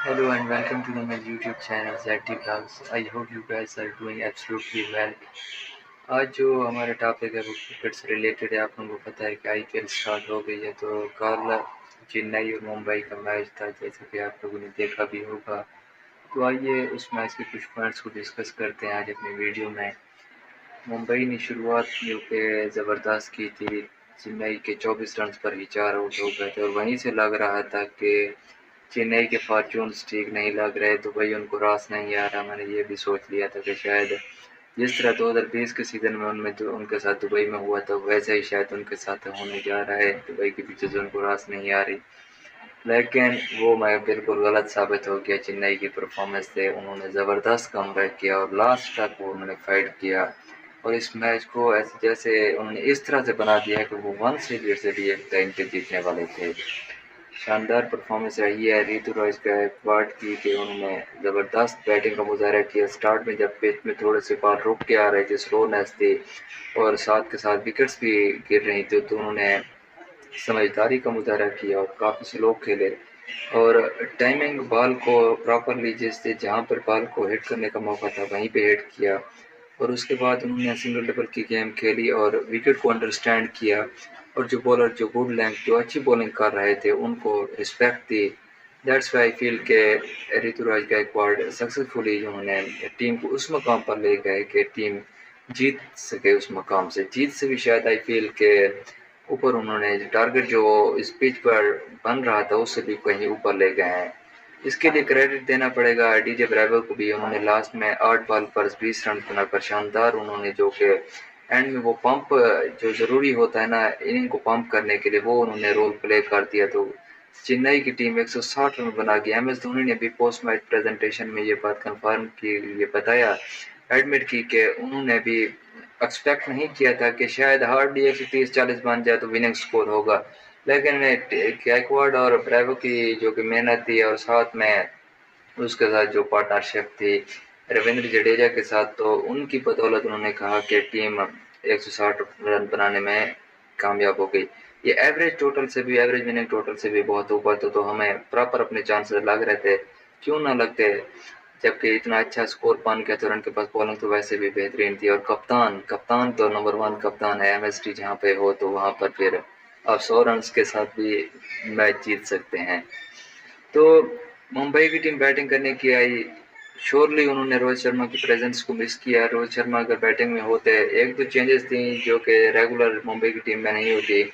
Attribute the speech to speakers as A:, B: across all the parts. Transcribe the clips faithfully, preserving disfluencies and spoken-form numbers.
A: Hello and welcome to the my YouTube channel Z T Vlogs. I hope you guys are doing absolutely well. आज जो हमारा topic है वो cricket से related है। आप लोगों को पता है कि आईपीएल स्टार्ट हो गई है, तो कल चेन्नई और मुंबई का मैच था, जैसे कि आप लोगों ने देखा भी होगा। तो आइए उस मैच के कुछ पॉइंट्स को डिस्कस करते हैं आज अपनी वीडियो में। मुंबई ने शुरुआत जो कि ज़बरदस्त की थी, चेन्नई के चौबीस रन पर ही चार आउट हो गए थे और वहीं से लग रहा था कि चेन्नई के फॉर्चून्स ठीक नहीं लग रहे, तो भाई उनको रास नहीं आ रहा। मैंने ये भी सोच लिया था कि शायद जिस तरह दो हज़ार बीस के सीज़न में उनमें तो उनके साथ दुबई में हुआ था, वैसा ही शायद उनके साथ होने जा रहा है। दुबई के पीछे जो उनको रास नहीं आ रही, लेकिन वो मैं बिल्कुल गलत साबित हो गया। चेन्नई की परफॉर्मेंस से उन्होंने ज़बरदस्त कमबैक किया और लास्ट तक वो उन्होंने फाइट किया और इस मैच को ऐसे जैसे उन्होंने इस तरह से बना दिया कि वो वन सीरीज से भी एक टाइम पे जीतने वाले थे। शानदार परफॉर्मेंस रही है ऋतुराज गायकवाड़ की कि उन्होंने ज़बरदस्त बैटिंग का मुजाहरा किया। स्टार्ट में जब पिच में थोड़े से बॉल रुक के आ रहे थे, स्लोनेस थी और साथ के साथ विकेट्स भी गिर रही थी, तो उन्होंने समझदारी का मुजाहरा किया और काफ़ी स्लो खेले और टाइमिंग बॉल को प्रॉपरली जिससे जहाँ पर बॉल को हिट करने का मौका था वहीं पे हिट किया और उसके बाद उन्होंने सिंगल डबल की गेम खेली और विकेट को अंडरस्टैंड किया और जो बॉलर जो गुड लेंथ जो अच्छी बॉलिंग कर रहे थे उनको रिस्पेक्ट दी। दैट्स वाई आई फील के ऋतुराज गायकवाड़ सक्सेसफुली उन्होंने टीम को उस मकाम पर ले गए कि टीम जीत सके। उस मकाम से जीत से भी शायद आई फील के ऊपर उन्होंने टारगेट जो इस पिच पर बन रहा था उससे भी कहीं ऊपर ले गए हैं। इसके लिए क्रेडिट देना पड़ेगा डीजे ब्रावो को भी। उन्होंने लास्ट में आठ बॉल पर बीस रन बनाकर शानदार उन्होंने जो कि एंड में वो पंप जो ज़रूरी होता है ना इनिंग को पंप करने के लिए, वो उन्होंने रोल प्ले कर दिया। तो चेन्नई की टीम एक सौ साठ रन बना गई। एम एस धोनी ने भी पोस्ट मैच प्रेजेंटेशन में ये बात कंफर्म की, ये बताया, एडमिट की कि उन्होंने भी एक्सपेक्ट नहीं किया था कि शायद हार्डली एक सौ तीस चालीस बन जाए तो विनिंग स्कोर होगा, लेकिन गायकवाड़ और ब्रावो की जो कि मेहनत थी और साथ में उसके साथ जो पार्टनरशिप थी रविंद्र जडेजा के साथ, तो उनकी बदौलत उन्होंने कहा कि टीम एक सौ साठ रन बनाने में कामयाब हो गई। ये एवरेज टोटल से भी एवरेज विनिंग टोटल से भी बहुत ऊपर था, तो हमें प्रॉपर अपने चांसेस लग रहे थे, क्यों ना लगते, जबकि इतना अच्छा स्कोर पान के तो उनके पास बॉलिंग तो वैसे भी बेहतरीन थी। और कप्तान कप्तान तो नंबर वन कप्तान है। एम एस टी जहाँ पे हो तो वहाँ पर फिर आप सौ रन के साथ भी मैच जीत सकते हैं। तो मुंबई की टीम बैटिंग करने की आई, श्योरली उन्होंने रोहित शर्मा की प्रेजेंस को मिस किया। रोहित शर्मा अगर बैटिंग में होते, एक दो चेंजेस थी जो कि रेगुलर मुंबई की टीम में नहीं होती।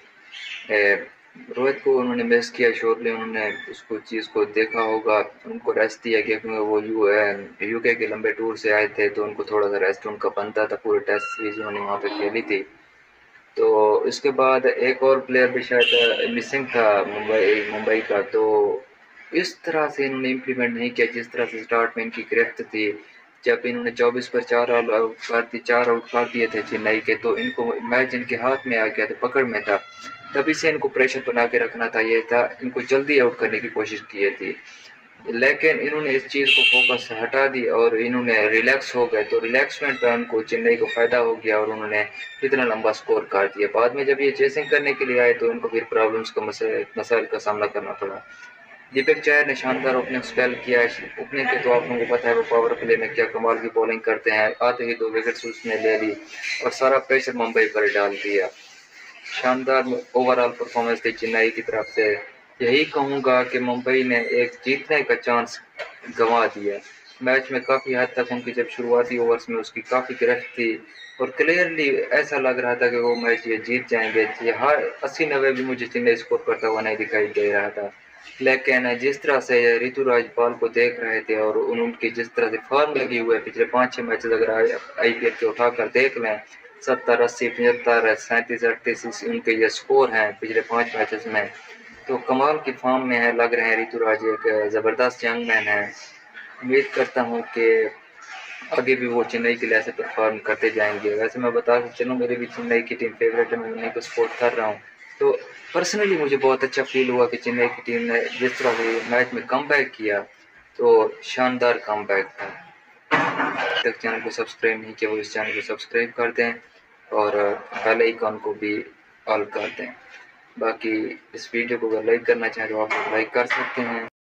A: रोहित को उन्होंने मिस किया, श्योरली उन्होंने उसको चीज़ को देखा होगा, उनको रेस्ट दिया गया क्योंकि वो यू यूके के लंबे टूर से आए थे, तो उनको थोड़ा सा रेस्ट उनका बनता था। पूरे टेस्ट सीरीज उन्होंने वहाँ पे खेली थी। तो इसके बाद एक और प्लेयर भी शायद मिसिंग था मुंबई मुंबई का, तो इस तरह से इन्होंने इम्प्लीमेंट नहीं किया जिस तरह से स्टार्ट में इनकी गिरफ्त थी। जब इन्होंने चौबीस पर चार आउट कर दी चार आउट कर दिए थे चेन्नई के, तो इनको मैच इनके हाथ में आ गया था, पकड़ में था, तभी से इनको प्रेशर बना के रखना था। ये था इनको जल्दी आउट करने की कोशिश की थी, लेकिन इन्होंने इस चीज़ को फोकस हटा दी और इन्होंने रिलैक्स हो गए, तो रिलैक्समेंट पे उनको चेन्नई को फ़ायदा हो गया और उन्होंने इतना लंबा स्कोर कर दिया। बाद में जब ये चेसिंग करने के लिए आए तो इनको फिर प्रॉब्लम्स का मसाइल का सामना करना पड़ा। दीपक चहर ने शानदार ओपनिंग स्पेल किया। ओपनिंग के तो आप लोगों को पता है वो पावर प्ले में क्या कमाल की बॉलिंग करते हैं। आते ही दो विकेट्स उसने ले ली और सारा प्रेशर मुंबई पर डाल दिया। शानदार ओवरऑल परफॉर्मेंस थी चेन्नई की तरफ से। यही कहूँगा कि मुंबई ने एक जीतने का चांस गंवा दिया। मैच में काफ़ी हद तक उनकी जब शुरुआती ओवर्स में उसकी काफ़ी गिरफ्त थी और क्लियरली ऐसा लग रहा था कि वो मैच ये जीत जाएंगे। ये हर अस्सी नब्बे भी मुझे चेन्नई स्कोर करता हुआ नहीं दिखाई दे रहा था, लेकिन जिस तरह से ऋतुराज बॉल को देख रहे थे और उनकी जिस तरह से फॉर्म लगी हुई है पिछले पाँच छः मैच अगर आई पी एल के उठाकर देख लें, सत्तर अस्सी पचहत्तर सैंतीस अड़तीस उनके ये स्कोर हैं पिछले पाँच मैचेस में, तो कमाल की फॉर्म में है, लग रहे हैं ऋतुराज एक ज़बरदस्त यंग मैन है। उम्मीद करता हूँ कि आगे भी वो चेन्नई के लिए ऐसे परफॉर्म करते जाएंगे। वैसे मैं बता चलूँ मेरी भी चेन्नई की टीम फेवरेट है, मैं उन्हीं को सपोर्ट कर रहा हूँ। तो पर्सनली मुझे बहुत अच्छा फील हुआ कि चेन्नई की टीम ने जिस तरह से मैच में कमबैक किया, तो शानदार कमबैक था। तक चैनल को सब्सक्राइब नहीं किया वो इस चैनल को सब्सक्राइब कर दें और बेल आइकन को भी ऑल कर दें। बाकी इस वीडियो को अगर लाइक करना चाहें तो आप लाइक कर सकते हैं।